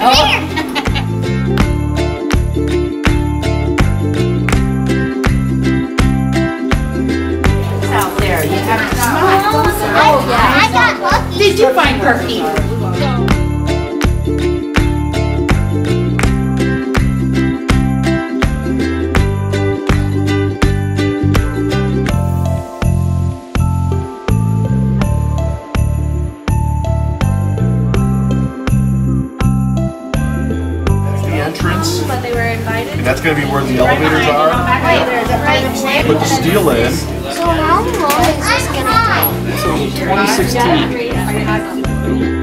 Out there, you have to Oh, yeah. I got lucky. Did you find Perky? Entrance, But they were invited. and that's going to be where the elevators are. Put the steel in. So how long is this gonna take? So 2016.